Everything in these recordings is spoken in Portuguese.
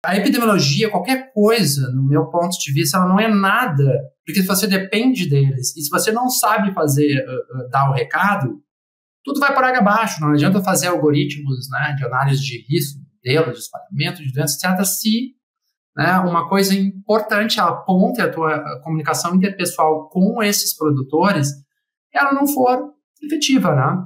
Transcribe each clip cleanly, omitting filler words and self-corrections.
a epidemiologia, qualquer coisa, no meu ponto de vista, ela não é nada, porque se você depende deles, e se você não sabe dar o recado, tudo vai por água abaixo. Não adianta fazer algoritmos, né, de análise de risco, modelos de espalhamento de doenças, etc., se, né, uma coisa importante, a ponte, a tua comunicação interpessoal com esses produtores, ela não for efetiva, né?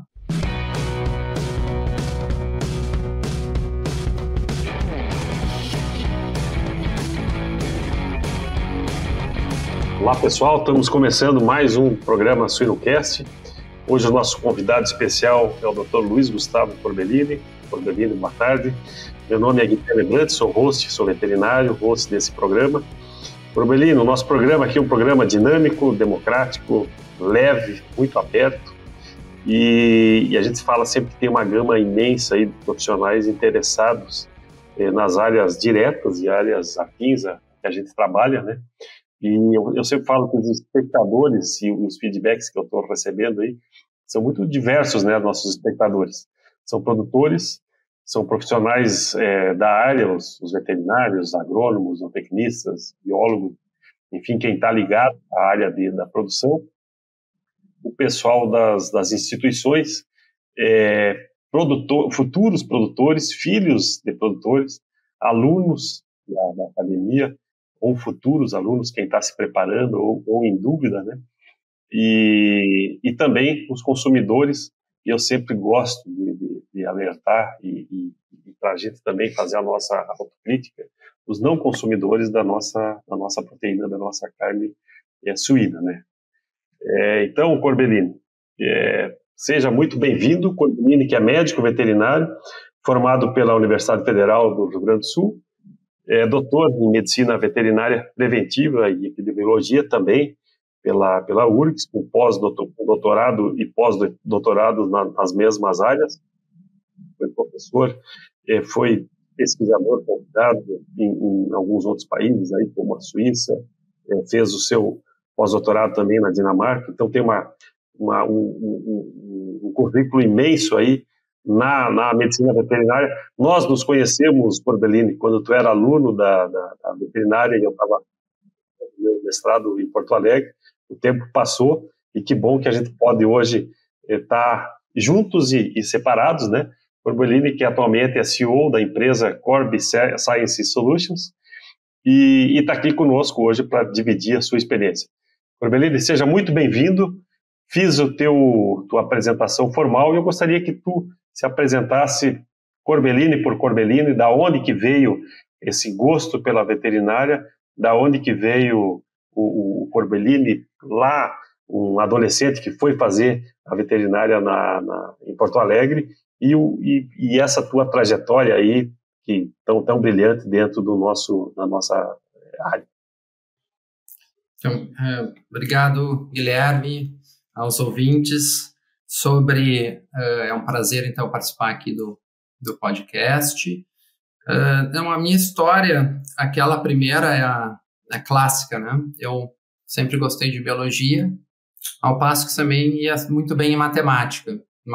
Olá pessoal, estamos começando mais um programa Suinocast. Hoje o nosso convidado especial é o Dr. Luiz Gustavo Corbellini. Corbellini, boa tarde. Meu nome é Guilherme Brandt, sou host, sou veterinário, host desse programa. Corbellini, o nosso programa aqui é um programa dinâmico, democrático, leve, muito aberto. E a gente fala sempre que tem uma gama imensa aí de profissionais interessados nas áreas diretas e áreas afins que a gente trabalha, né? E eu sempre falo que os espectadores e os feedbacks que eu estou recebendo aí são muito diversos, né, nossos espectadores. São produtores, são profissionais da área, os veterinários, agrônomos, zootecnistas, biólogos, enfim, quem está ligado à área da produção, o pessoal das instituições, futuros produtores, filhos de produtores, alunos da academia, ou futuros alunos, quem está se preparando ou em dúvida, né? E também os consumidores, e eu sempre gosto de alertar e para a gente também fazer a nossa autocrítica, os não consumidores da nossa proteína, da nossa carne suína, né? Então, Corbellini, seja muito bem-vindo. Corbellini, que é médico veterinário, formado pela Universidade Federal do Rio Grande do Sul, é doutor em medicina veterinária preventiva e epidemiologia também pela URGS, com pós-doutorado e pós-doutorado nas mesmas áreas. Foi professor, foi pesquisador convidado em alguns outros países, aí, como a Suíça, fez o seu pós-doutorado também na Dinamarca, então tem um currículo imenso aí na medicina veterinária. Nós nos conhecemos, Corbellini, quando tu era aluno da veterinária e eu estava no meu mestrado em Porto Alegre. O tempo passou e que bom que a gente pode hoje estar juntos e separados, né? Corbellini, que atualmente é CEO da empresa Corby Science Solutions e está aqui conosco hoje para dividir a sua experiência. Corbellini, seja muito bem-vindo. Fiz tua apresentação formal e eu gostaria que tu se apresentasse Corbellini por Corbellini, da onde que veio esse gosto pela veterinária, da onde que veio o Corbellini lá, um adolescente que foi fazer a veterinária em Porto Alegre, e essa tua trajetória aí, que tão brilhante dentro da nossa área. Então, obrigado, Guilherme, aos ouvintes. É um prazer, então, participar aqui do podcast. Então, a minha história, aquela primeira é a clássica, né? Eu sempre gostei de biologia, ao passo que também ia muito bem em matemática,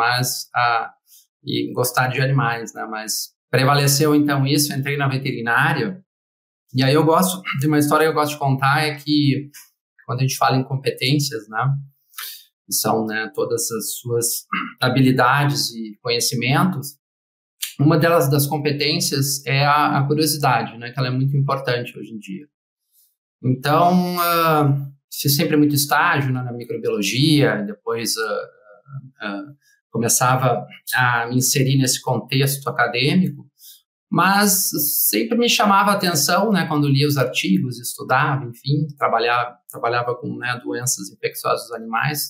e gostar de animais, né? Mas prevaleceu, então, isso, entrei na veterinária, e aí eu gosto de uma história que eu gosto de contar, é que quando a gente fala em competências, né? São, né, todas as suas habilidades e conhecimentos. Uma das competências é a curiosidade, né, que ela é muito importante hoje em dia. Então, fiz sempre muito estágio, né, na microbiologia, depois começava a me inserir nesse contexto acadêmico, mas sempre me chamava a atenção, né, quando lia os artigos, estudava, enfim, trabalhava com, né, doenças infecciosas dos animais.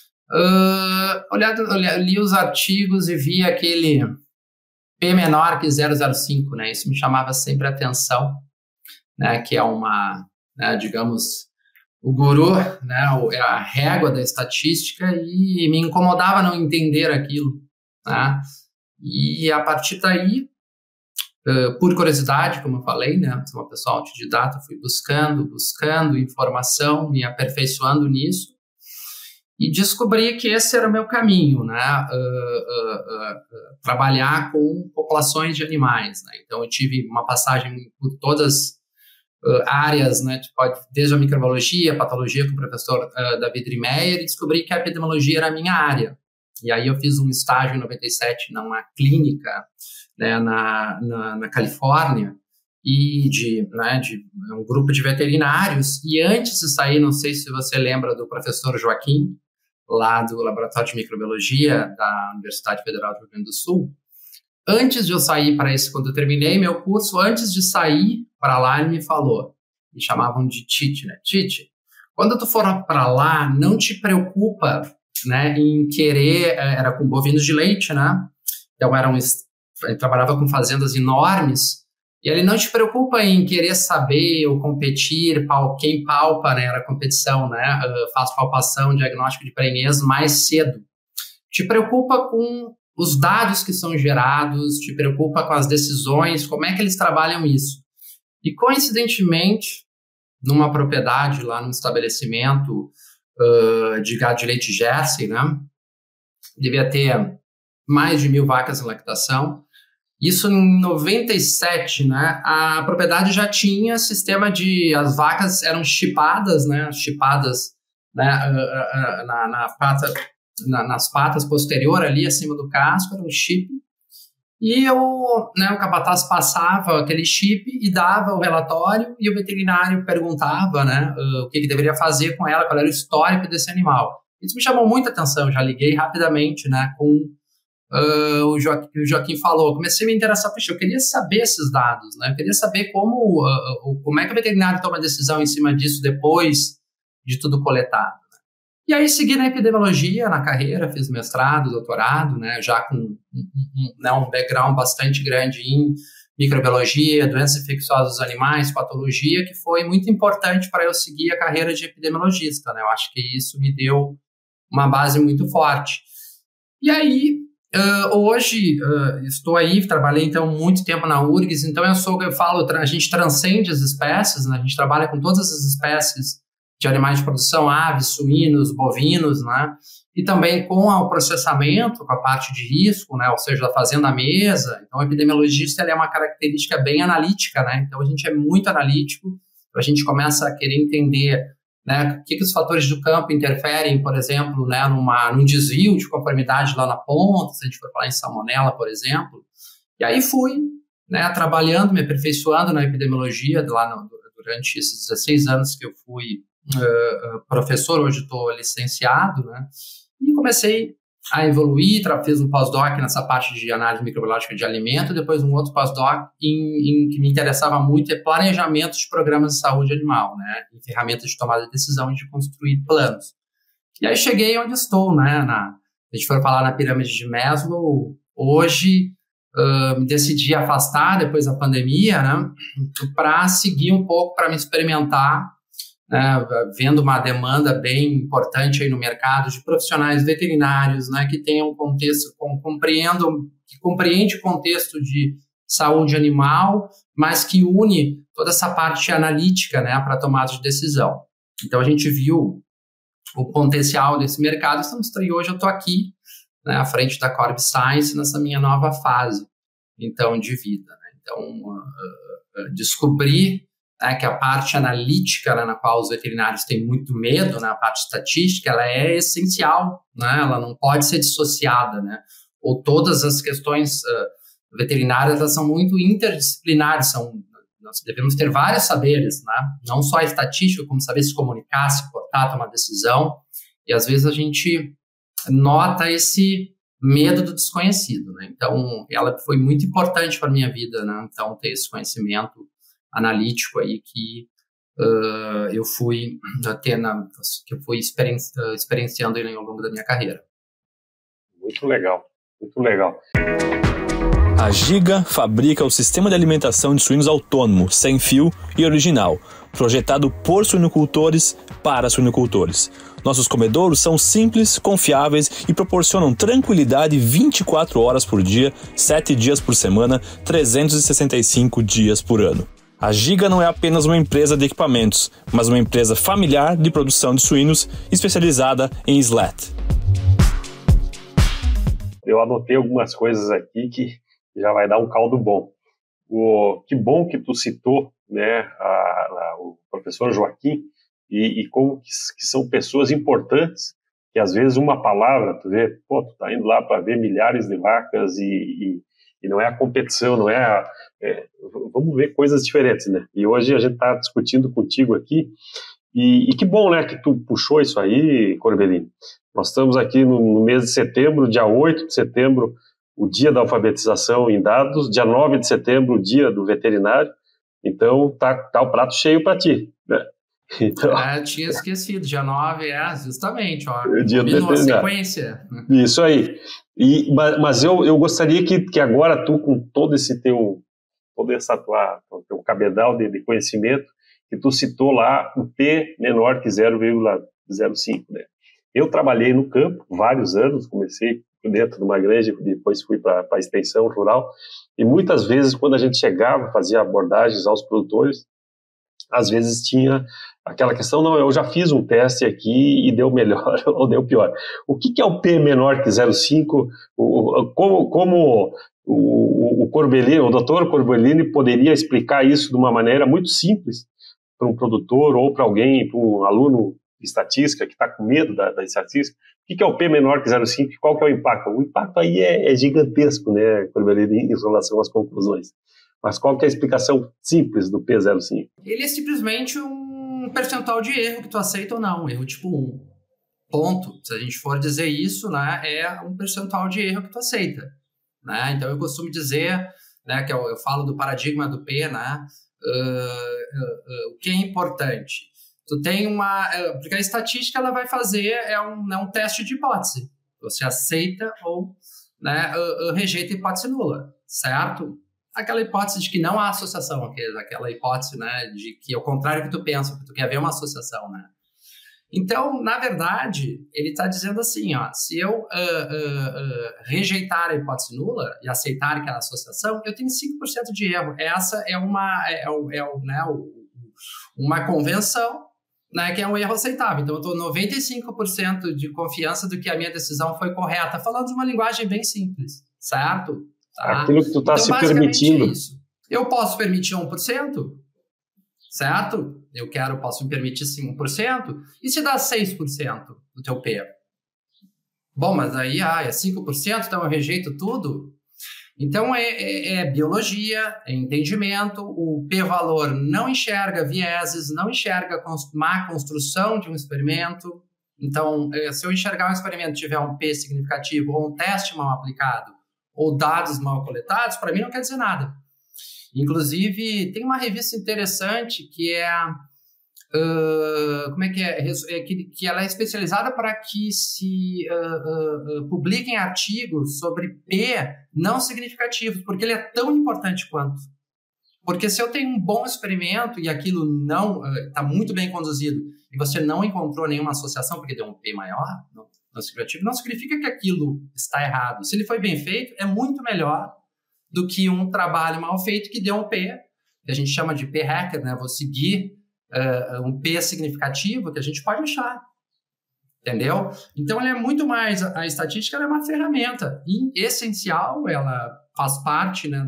Li os artigos e vi aquele P menor que 0,05, né? Isso me chamava sempre a atenção, né? Que é né, digamos, o guru, né? É a régua da estatística, e me incomodava não entender aquilo, né? E a partir daí, por curiosidade, como eu falei, né? Sou uma pessoa autodidata, fui buscando informação, me aperfeiçoando nisso. e descobri que esse era o meu caminho, né? Trabalhar com populações de animais, né? Então, eu tive uma passagem por todas áreas, né? Desde a microbiologia, patologia com o professor David Riemeyer, e descobri que a epidemiologia era a minha área. E aí eu fiz um estágio em 97 numa clínica, né, na Califórnia, e de um grupo de veterinários. E antes de sair, não sei se você lembra do professor Joaquim, lá do Laboratório de Microbiologia da Universidade Federal do Rio Grande do Sul. Antes de eu sair para esse, quando eu terminei meu curso, antes de sair para lá, ele me falou, me chamavam de Tite, né? Tite, quando tu for para lá, não te preocupa, né, em querer, era com bovinos de leite, né? Então, ele trabalhava com fazendas enormes, e ele não te preocupa em querer saber ou competir, quem palpa, né, era a competição, né, faz palpação, diagnóstico de prenhez mais cedo. Te preocupa com os dados que são gerados, te preocupa com as decisões, como é que eles trabalham isso. E, coincidentemente, numa propriedade lá num estabelecimento de gado de leite Jersey, né, devia ter mais de 1.000 vacas em lactação. Isso em 97, né, a propriedade já tinha sistema as vacas eram chipadas, né, nas patas posterior ali, acima do casco, era um chip, e o capataz passava aquele chip e dava o relatório, e o veterinário perguntava, né, o que deveria fazer com ela, qual era o histórico desse animal. Isso me chamou muita atenção, já liguei rapidamente, né, com o Joaquim falou, comecei a me interessar, eu queria saber esses dados, né? Eu queria saber como é que o veterinário toma decisão em cima disso depois de tudo coletado. Né? E aí segui na epidemiologia, na carreira, fiz mestrado, doutorado, né? Já com um background bastante grande em microbiologia, doenças infecciosas dos animais, patologia, que foi muito importante para eu seguir a carreira de epidemiologista, né? Eu acho que isso me deu uma base muito forte. E aí, hoje estou aí, trabalhei então muito tempo na URGS, então eu falo, a gente transcende as espécies, né? A gente trabalha com todas as espécies de animais de produção, aves, suínos, bovinos, né? E também com o processamento, com a parte de risco, né? Ou seja, da fazenda à mesa. Então, o epidemiologista ele é uma característica bem analítica, né? Então, a gente é muito analítico, a gente começa a querer entender, né, o que os fatores do campo interferem, por exemplo, né, num desvio de conformidade lá na ponta, se a gente for falar em salmonela, por exemplo. E aí fui, né, trabalhando, me aperfeiçoando na epidemiologia durante esses 16 anos que eu fui professor, hoje estou licenciado, né, e comecei a evoluir, fiz um pós-doc nessa parte de análise microbiológica de alimento, depois um outro pós-doc que me interessava muito é planejamento de programas de saúde animal, né, em ferramentas de tomada de decisão e de construir planos. E aí cheguei onde estou, né, se a gente for falar na pirâmide de Maslow, hoje me decidi afastar depois da pandemia, né, para seguir um pouco, para me experimentar, vendo uma demanda bem importante aí no mercado de profissionais veterinários, né, que tenham contexto, que compreende o contexto de saúde animal, mas que une toda essa parte analítica, né, para tomada de decisão. Então, a gente viu o potencial desse mercado, e hoje eu estou aqui, né, à frente da Corb Science, nessa minha nova fase, então, de vida. Né? Então, descobri que a parte analítica, né, na qual os veterinários têm muito medo, né, a parte estatística, ela é essencial, né, ela não pode ser dissociada, né, ou todas as questões veterinárias, elas são muito interdisciplinares, nós devemos ter vários saberes, né, não só a estatística, como saber se comunicar, se portar, tomar decisão, e às vezes a gente nota esse medo do desconhecido, né, então ela foi muito importante para a minha vida, né, então ter esse conhecimento analítico aí que eu fui experienciando ao longo da minha carreira. Muito legal, muito legal. A Giga fabrica o sistema de alimentação de suínos autônomo, sem fio e original, projetado por suinocultores para suinocultores. Nossos comedouros são simples, confiáveis e proporcionam tranquilidade 24 horas por dia, 7 dias por semana, 365 dias por ano. A Giga não é apenas uma empresa de equipamentos, mas uma empresa familiar de produção de suínos especializada em SLAT. Eu anotei algumas coisas aqui que já vai dar um caldo bom. Que bom que tu citou, né, o professor Joaquim, e como que são pessoas importantes, que às vezes uma palavra, tu vê, pô, tu tá indo lá para ver milhares de vacas e não é a competição, não é, vamos ver coisas diferentes, né? E hoje a gente está discutindo contigo aqui, e que bom, né, que tu puxou isso aí, Corbellini. Nós estamos aqui no mês de setembro, dia 8 de setembro, o dia da alfabetização em dados, dia 9 de setembro, o dia do veterinário, então tá o prato cheio para ti, né? Então, tinha esquecido, dia 9 justamente, ó, dia combinou a sequência. Isso aí. Mas eu gostaria que agora tu, com todo esse teu cabedal de conhecimento, que tu citou lá o P menor que 0,05, né? Eu trabalhei no campo vários anos, comecei dentro de uma granja, depois fui para a extensão rural, e muitas vezes quando a gente chegava, fazia abordagens aos produtores, às vezes tinha aquela questão, não, eu já fiz um teste aqui e deu melhor ou deu pior. O que é o P menor que 0,5? Como o Corbellini, o Dr. Corbellini poderia explicar isso de uma maneira muito simples para um produtor ou para alguém, para um aluno de estatística que está com medo da estatística? O que é o P menor que 0,5 e qual que é o impacto? O impacto aí é gigantesco, né, Corbellini, em relação às conclusões. Mas qual que é a explicação simples do P05? Ele é simplesmente um percentual de erro que tu aceita ou não, erro tipo 1. Ponto. Se a gente for dizer isso, né, é um percentual de erro que tu aceita. Né? Então eu costumo dizer, né, que eu falo do paradigma do P, né, o que é importante. Tu tem porque a estatística ela vai fazer um teste de hipótese. Você aceita ou, né, rejeita a hipótese nula, certo? Aquela hipótese de que não há associação, aquela hipótese, né, de que ao contrário que tu pensa, que tu quer ver uma associação, né? Então, na verdade, ele está dizendo assim, ó, se eu rejeitar a hipótese nula e aceitar aquela associação, eu tenho 5% de erro. Essa é uma convenção, né, que é um erro aceitável. Então, eu estou 95% de confiança do que a minha decisão foi correta, falando de uma linguagem bem simples, certo? Tá? Aquilo que tu está se permitindo. É isso. Eu posso permitir 1%, certo? Posso me permitir 5%, e se dá 6% do teu P? Bom, mas aí é 5%, então eu rejeito tudo? Então é biologia, é entendimento, o P-valor não enxerga vieses, não enxerga má construção de um experimento. Então, se eu enxergar um experimento e tiver um P significativo ou um teste mal aplicado, ou dados mal coletados, para mim não quer dizer nada. Inclusive, tem uma revista interessante que que ela é especializada para que se publiquem artigos sobre P não significativos, porque ele é tão importante quanto. Porque se eu tenho um bom experimento e aquilo não está muito bem conduzido e você não encontrou nenhuma associação porque deu um P maior, não significativo, não significa que aquilo está errado. Se ele foi bem feito, é muito melhor do que um trabalho mal feito que deu um P, que a gente chama de P-hacker, né? Vou seguir um P significativo que a gente pode achar, entendeu? Então, ela é muito mais, a estatística ela é uma ferramenta essencial, ela faz parte, né,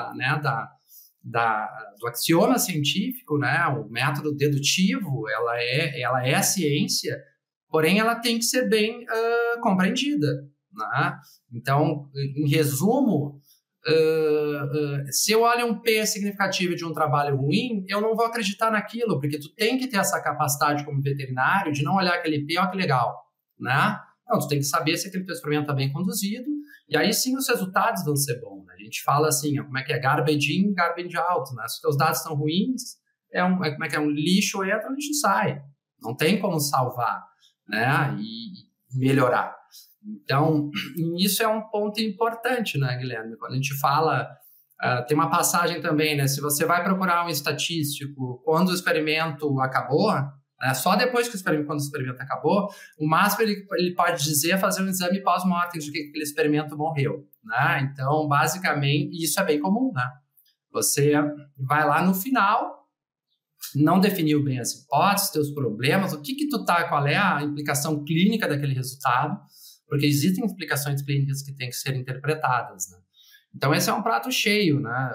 do axioma científico, né? O método dedutivo, ela é ciência, porém ela tem que ser bem compreendida, né? Então, em resumo, se eu olho um P significativo de um trabalho ruim, eu não vou acreditar naquilo, porque tu tem que ter essa capacidade como veterinário de não olhar aquele P, ó que legal, né? Não, tu tem que saber se aquele teu experimento está bem conduzido, e aí sim os resultados vão ser bons, né? A gente fala assim, ó, como é que é garbage in, garbage out, né? Se os teus dados estão ruins, como é que é um lixo entra, um lixo sai. Não tem como salvar, né? E melhorar. Então, isso é um ponto importante, né, Guilherme? Quando a gente fala, tem uma passagem também, né? Se você vai procurar um estatístico quando o experimento acabou, né, só depois quando o experimento acabou, o máximo ele pode dizer é fazer um exame pós-mortem de que aquele experimento morreu, né? Então, basicamente, isso é bem comum, né? Você vai lá no final, não definiu bem as hipóteses, teus problemas, o que tu tá, qual é a implicação clínica daquele resultado, porque existem implicações clínicas que têm que ser interpretadas, né? Então, esse é um prato cheio, né?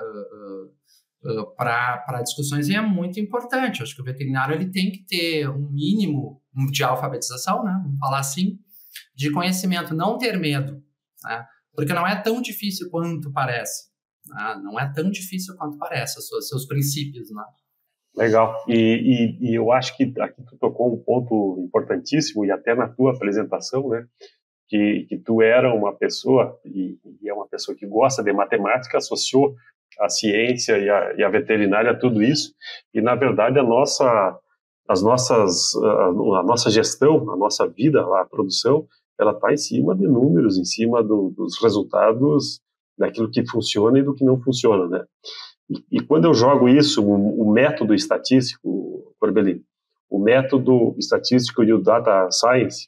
Para discussões, e é muito importante. Eu acho que o veterinário ele tem que ter um mínimo de alfabetização, né? Vamos falar assim, de conhecimento, não ter medo, né? Porque não é tão difícil quanto parece, né? Não é tão difícil quanto parece, seus princípios, né? Legal. E eu acho que aqui tu tocou um ponto importantíssimo, e até na tua apresentação, né? Que tu era uma pessoa, e é uma pessoa que gosta de matemática, associou a ciência e a veterinária a tudo isso, e na verdade a nossa gestão, a nossa vida, a produção, ela está em cima de números, em cima dos resultados, daquilo que funciona e do que não funciona, né? E quando eu jogo isso, o método estatístico, Corbelli, o método estatístico e o data science,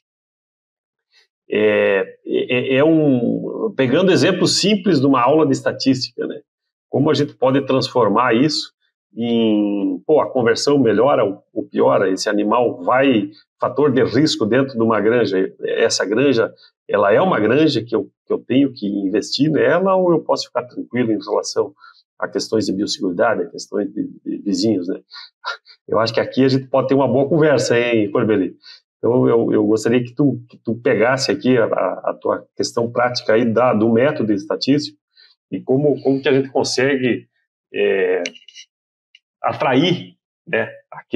pegando exemplos simples de uma aula de estatística, né? Como a gente pode transformar isso em, a conversão melhora ou piora, esse animal fator de risco dentro de uma granja, essa granja, ela é uma granja que eu tenho que investir nela, ou eu posso ficar tranquilo em relação a questões de biosseguridade, a questões de vizinhos, né? Eu acho que aqui a gente pode ter uma boa conversa, hein, Corbelli? Então, eu gostaria que tu pegasse aqui a tua questão prática aí do método estatístico, e como que a gente consegue atrair, né,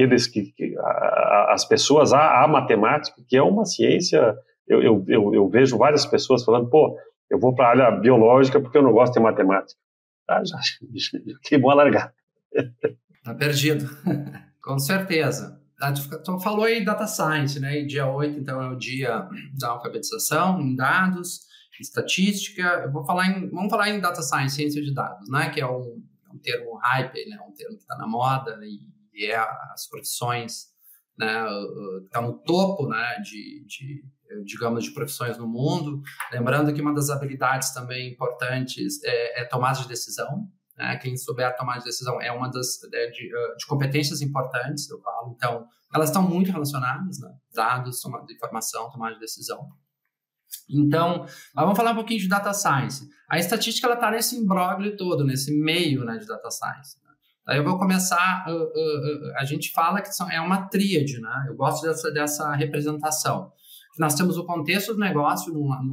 as pessoas à matemática, que é uma ciência. Eu vejo várias pessoas falando, eu vou para a área biológica porque eu não gosto de matemática. Já queimou a largada. Tá perdido. Com certeza. Tu falou aí data science, né? E dia 8, então, é o dia da alfabetização em dados, estatística. Vamos falar em data science, ciência de dados, né? Que é um termo hype, né? Um termo que está na moda e as profissões, né? Está no topo, né? Digamos, de profissões no mundo. Lembrando que uma das habilidades também importantes é tomada de decisão. Quem souber tomar de decisão é uma das de competências importantes, eu falo. Então, elas estão muito relacionadas, né? Dados, tomada de informação, tomada de decisão. Então, vamos falar um pouquinho de data science. A estatística ela está nesse imbróglio todo, nesse meio, né, de data science. Né? Aí eu vou começar. A gente fala que é uma tríade, né? Eu gosto dessa representação. Nós temos o contexto do negócio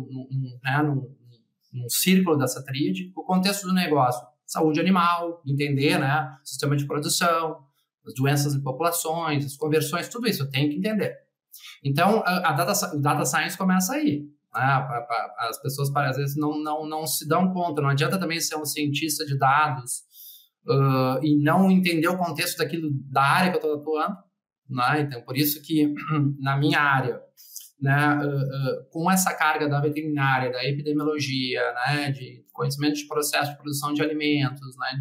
num círculo dessa tríade, o contexto do negócio. Saúde animal, entender, né, sistema de produção, as doenças em populações, as conversões, tudo isso eu tenho que entender. Então, o data science começa aí. Né? As pessoas, às vezes, não se dão conta. Não adianta também ser um cientista de dados e não entender o contexto da área que eu estou atuando. Né? Então, por isso que, na minha área, né, com essa carga da veterinária, da epidemiologia, né, de conhecimento de processo de produção de alimentos, né,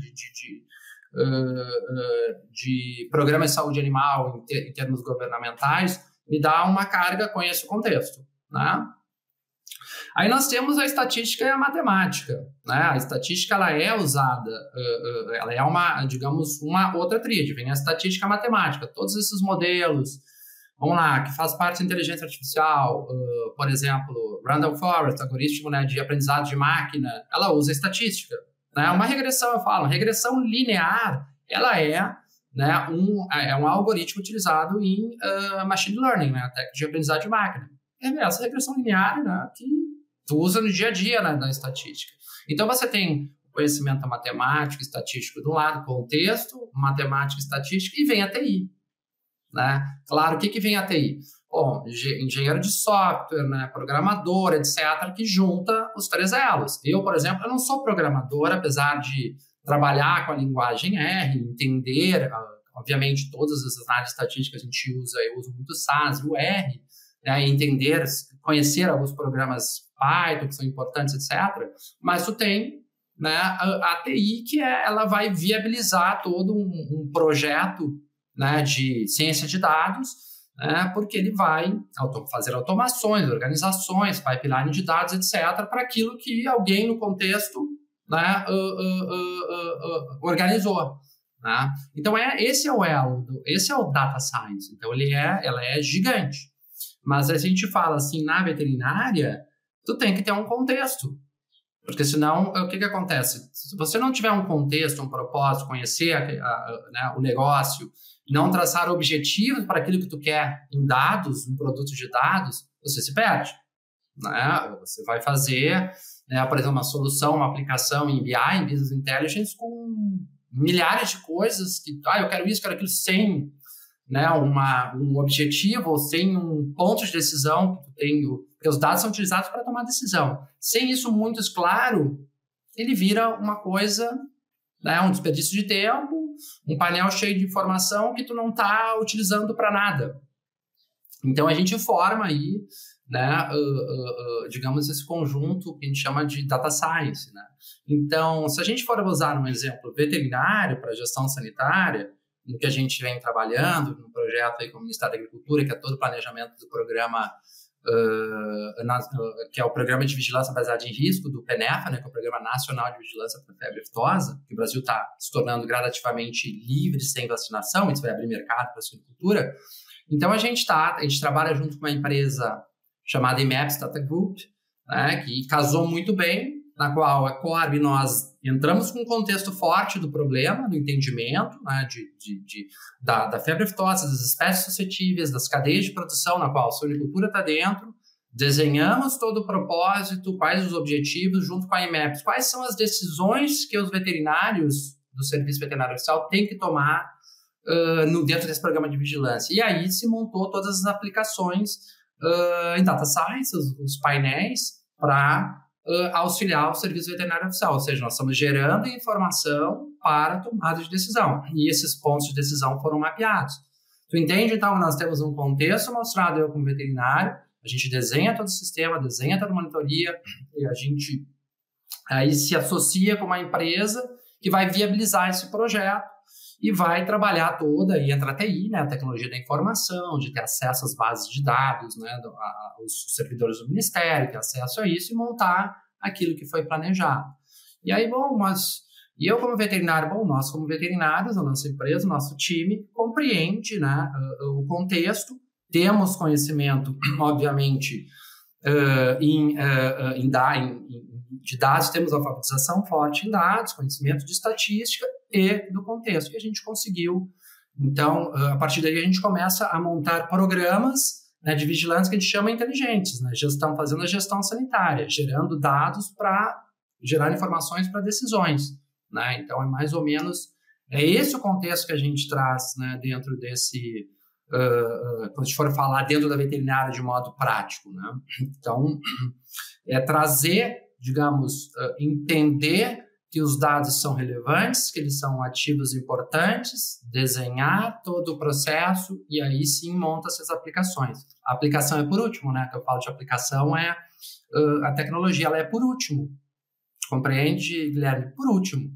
de programas de saúde animal em termos governamentais, me dá uma carga, conheço o contexto. Né? Aí nós temos a estatística e a matemática. Né? A estatística ela é usada, ela é uma outra tríade, vem a estatística e a matemática, todos esses modelos. Vamos lá, que faz parte da inteligência artificial, por exemplo, Randall Forest, algoritmo, né, de aprendizado de máquina, ela usa estatística. Né? Uma regressão, eu falo, regressão linear, ela né, um algoritmo utilizado em machine learning, né, técnica de aprendizado de máquina. É essa regressão linear, né, que tu usa no dia a dia, né, da estatística. Então, você tem conhecimento matemático, estatístico de um lado, contexto, matemática, estatística, e vem a TI. Né? Claro, o que vem a TI? Bom, engenheiro de software, né, programador, etc., que junta os três elos. Eu, por exemplo, eu não sou programador, apesar de trabalhar com a linguagem R, entender, obviamente, todas essas áreas estatísticas a gente usa, eu uso muito o SAS e o R, né, entender, conhecer alguns programas Python, que são importantes, etc., mas tu tem, né, a TI, que ela vai viabilizar todo um projeto, né, de ciência de dados, né, porque ele vai fazer automações, organizações, pipeline de dados, etc., para aquilo que alguém no contexto né, organizou. Né? Então, esse é o elo, esse é o data science. Então, ela é gigante. Mas se a gente fala assim, na veterinária, tu tem que ter um contexto. Porque senão, o que acontece? Se você não tiver um contexto, um propósito, conhecer né, o negócio, não traçar objetivos para aquilo que tu quer em dados, em produtos de dados, você se perde. Né? Você vai fazer, né, por exemplo, uma solução, uma aplicação em BI, em Business Intelligence, com milhares de coisas que, eu quero isso, quero aquilo, sem, né, um objetivo ou sem um ponto de decisão que tu tem, porque os dados são utilizados para tomar decisão. Sem isso muito claro, ele vira uma coisa, né, um desperdício de tempo, um painel cheio de informação que tu não está utilizando para nada. Então, a gente forma aí, né, digamos, esse conjunto que a gente chama de data science. Né? Então, se a gente for usar um exemplo veterinário para gestão sanitária, no que a gente vem trabalhando, no projeto aí com o Ministério da Agricultura, que é todo o planejamento do programa, que é o Programa de Vigilância Baseada em Risco, do PENEFA, né, que é o Programa Nacional de Vigilância para a Febre Aftosa, que o Brasil está se tornando gradativamente livre sem vacinação, isso vai abrir mercado para a suinocultura. Então, a gente trabalha junto com uma empresa chamada IMAPS Data Group, né, que casou muito bem, na qual a Corb nós entramos com um contexto forte do problema, do entendimento, né, da febre aftosa, das espécies suscetíveis, das cadeias de produção, na qual a suinocultura está dentro, desenhamos todo o propósito, quais os objetivos, junto com a IMAPS, quais são as decisões que os veterinários do Serviço Veterinário Oficial têm que tomar dentro desse programa de vigilância. E aí se montou todas as aplicações em data science, os painéis, para auxiliar o Serviço Veterinário Oficial, ou seja, nós estamos gerando informação para tomada de decisão, e esses pontos de decisão foram mapeados. Tu entende? Então, nós temos um contexto mostrado eu como veterinário, a gente desenha todo o sistema, desenha toda a monitoria, e a gente aí se associa com uma empresa que vai viabilizar esse projeto, e vai trabalhar toda, e entra a TI, né, a tecnologia da informação, de ter acesso às bases de dados, né, aos servidores do Ministério, ter acesso a isso e montar aquilo que foi planejado. E aí, e eu como veterinário, nós como veterinários, a nossa empresa, o nosso time, compreende, né, o contexto, temos conhecimento, obviamente, de dados, temos alfabetização forte em dados, conhecimento de estatística e do contexto que a gente conseguiu. Então, a partir daí a gente começa a montar programas, né, de vigilância que a gente chama inteligentes, né, fazendo a gestão sanitária, gerando dados para gerar informações para decisões. Né? Então, é mais ou menos esse o contexto que a gente traz, né, dentro desse... quando a gente for falar dentro da veterinária de modo prático. Né? Então, é trazer, digamos, entender que os dados são relevantes, que eles são ativos importantes, desenhar todo o processo e aí sim monta-se as aplicações. A aplicação é por último, né? Que eu falo de aplicação a tecnologia, ela é por último. Compreende, Guilherme? Por último.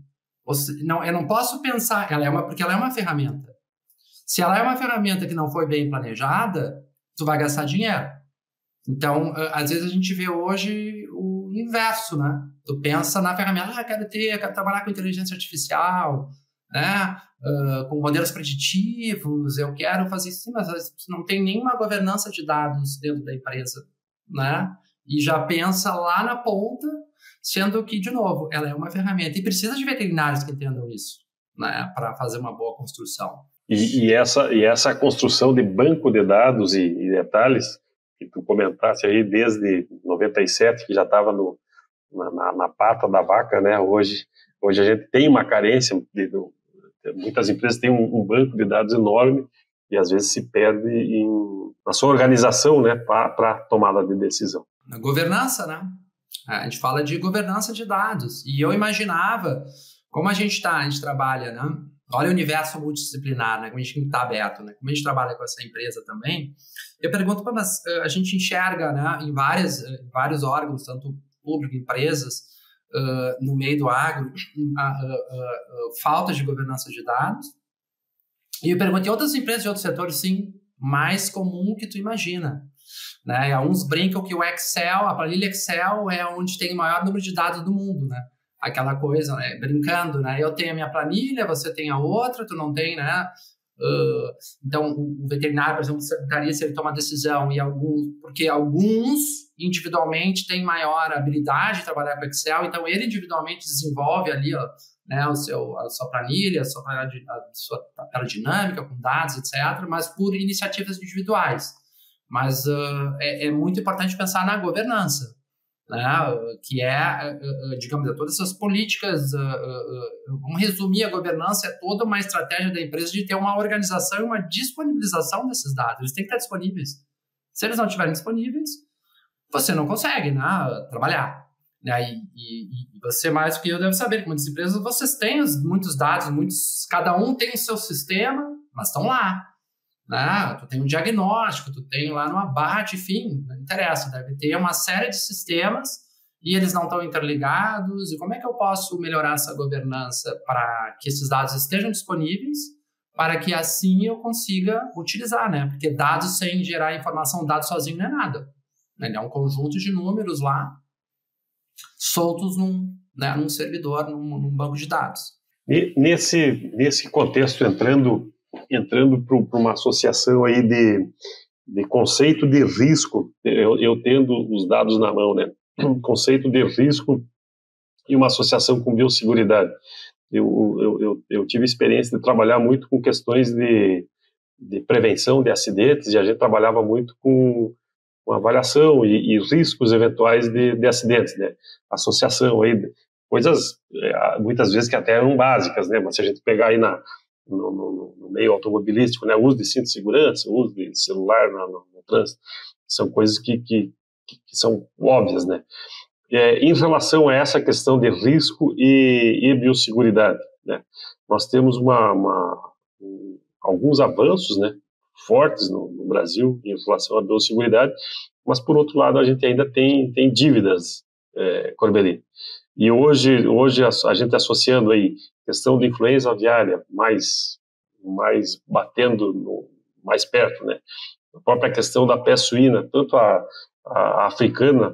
Eu não posso pensar, porque ela é uma ferramenta. Se ela é uma ferramenta que não foi bem planejada, tu vai gastar dinheiro. Então, às vezes a gente vê hoje o inverso, né? Tu pensa na ferramenta, quero trabalhar com inteligência artificial, né? Com modelos preditivos, eu quero fazer isso, mas não tem nenhuma governança de dados dentro da empresa, né? E já pensa lá na ponta, sendo que, de novo, ela é uma ferramenta e precisa de veterinários que entendam isso, né? Para fazer uma boa construção. E essa construção de banco de dados e detalhes que tu comentaste aí desde 97, que já estava na pata da vaca, né? Hoje a gente tem uma carência, muitas empresas têm um banco de dados enorme e às vezes se perde na sua organização, né, para tomada de decisão. Na governança, né? A gente fala de governança de dados e eu imaginava como a gente trabalha, né? Olha o universo multidisciplinar, né? Como a gente está aberto, né? Como a gente trabalha com essa empresa também. Eu pergunto, mas a gente enxerga, né, em vários órgãos, tanto público, empresas, no meio do agro, falta de governança de dados. E eu pergunto, em outras empresas de outros setores, sim, mais comum que tu imagina. Né? Uns brincam que o Excel, a planilha Excel é onde tem o maior número de dados do mundo, né? aquela coisa, né, brincando, né, eu tenho a minha planilha, você tem a outra, tu não tem, né, então o veterinário, por exemplo, secretaria, se ele toma decisão, porque alguns individualmente têm maior habilidade de trabalhar com Excel, então ele individualmente desenvolve ali, ó, né, a sua planilha, a sua tabela dinâmica com dados, etc., mas por iniciativas individuais. Mas é muito importante pensar na governança, né, que digamos, todas essas políticas, vamos resumir, a governança é toda uma estratégia da empresa de ter uma organização e uma disponibilização desses dados. Eles têm que estar disponíveis. Se eles não estiverem disponíveis, você não consegue, né, trabalhar. E você, mais do que eu, deve saber que muitas empresas, vocês têm muitos dados, cada um tem o seu sistema, mas estão lá. Né? Tu tem um diagnóstico, tu tem lá no abate, enfim, não interessa, deve ter uma série de sistemas e eles não estão interligados. E como é que eu posso melhorar essa governança para que esses dados estejam disponíveis, para que assim eu consiga utilizar, né? Porque dados sem gerar informação, dados sozinho não é nada. Ele é um conjunto de números lá, soltos num servidor, num banco de dados. E nesse contexto, entrando para uma associação aí de conceito de risco, eu tendo os dados na mão, né? Conceito de risco e uma associação com biosseguridade. Eu tive experiência de trabalhar muito com questões de prevenção de acidentes, e a gente trabalhava muito com avaliação e riscos eventuais de acidentes, né? Associação aí, coisas muitas vezes que até eram básicas, né? Mas se a gente pegar aí no meio automobilístico, né? O uso de cinto de segurança, o uso de celular no trânsito, são coisas que são óbvias, né? Em relação a essa questão de risco e biosseguridade, né? Nós temos alguns avanços, né, fortes no Brasil em relação à biosseguridade, mas por outro lado a gente ainda tem dívidas, Corbelli. E hoje a gente associando aí questão de influenza aviária mais batendo mais perto, né? A própria questão da peste suína, tanto a africana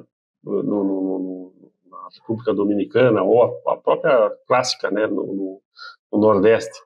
na República Dominicana ou a própria clássica, né, no Nordeste.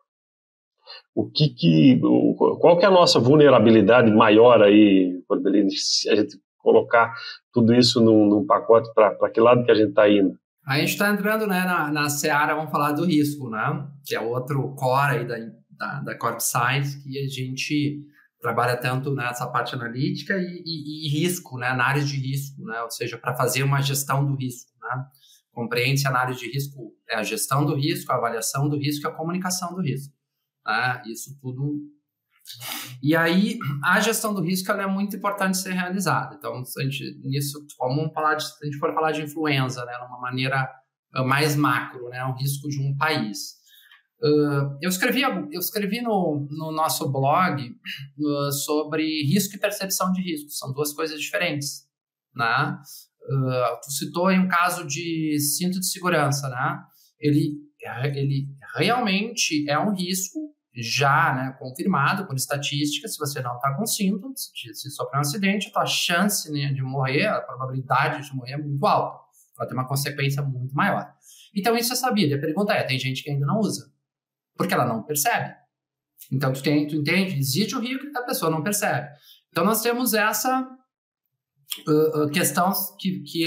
Qual que é a nossa vulnerabilidade maior aí, Corbelli, se a gente colocar tudo isso num pacote, para que lado que a gente está indo? A gente está entrando, né, na seara, vamos falar do risco, né, que é outro core aí da Corp Science, que a gente trabalha tanto nessa parte analítica e risco, né, análise de risco, né, ou seja, para fazer uma gestão do risco, né, compreende-se a análise de risco, a gestão do risco, a avaliação do risco e a comunicação do risco, né, isso tudo. E aí, a gestão do risco ela é muito importante ser realizada. Então, se a gente for falar de influenza, né, de uma maneira mais macro, né, o risco de um país. Eu escrevi no nosso blog sobre risco e percepção de risco. São duas coisas diferentes, né? Tu citou aí um caso de cinto de segurança, né? Ele realmente é um risco já, né, confirmado por estatística. Se você não está com cinto, se sofrer um acidente, a tua chance, né, de morrer, a probabilidade de morrer é muito alta. Vai ter uma consequência muito maior. Então, isso é sabido. A pergunta tem gente que ainda não usa, porque ela não percebe. Então, tu entende? Existe o risco que a pessoa não percebe. Então, nós temos essa questão que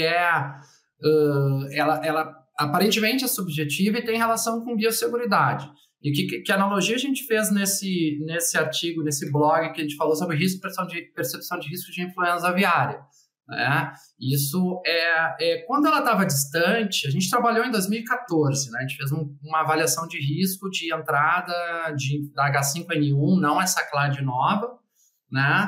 ela aparentemente é subjetiva e tem relação com biosseguridade. E que analogia a gente fez nesse artigo, nesse blog que a gente falou sobre risco e percepção de risco de influenza aviária, né? Isso quando ela estava distante, a gente trabalhou em 2014, né? A gente fez uma avaliação de risco de entrada da H5N1, não essa clade nova, né?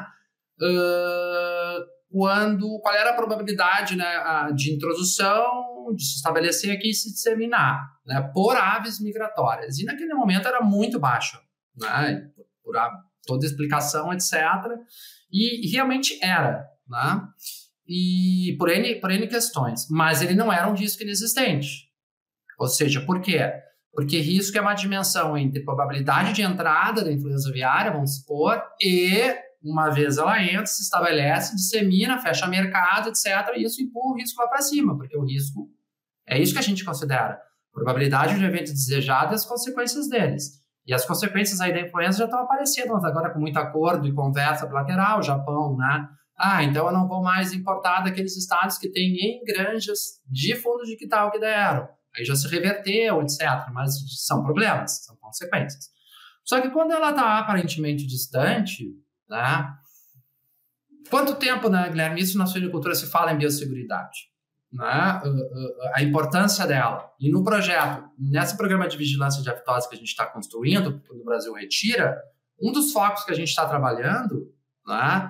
Qual era a probabilidade, né, de introdução, de se estabelecer aqui e se disseminar, né, por aves migratórias. E naquele momento era muito baixo, né, por toda a explicação, etc. E realmente era, né, e por N questões. Mas ele não era um risco inexistente. Ou seja, por quê? Porque risco é uma dimensão entre probabilidade de entrada da influenza aviária, vamos supor, e uma vez ela entra, se estabelece, dissemina, fecha mercado, etc. E isso empurra o risco lá para cima, porque o risco é isso que a gente considera. Probabilidade de evento desejado e as consequências deles. E as consequências aí da influenza já estão aparecendo, mas agora com muito acordo e conversa bilateral, Japão, né? Então eu não vou mais importar daqueles estados que têm em granjas de fundo de quintal que deram. Aí já se reverteu, etc. Mas são problemas, são consequências. Só que quando ela está aparentemente distante, né? Quanto tempo, né, Guilherme, isso na suinocultura se fala em biosseguridade? Né? A importância dela. E no projeto, nesse programa de vigilância de aftosa que a gente está construindo, que o Brasil retira, um dos focos que a gente está trabalhando, né,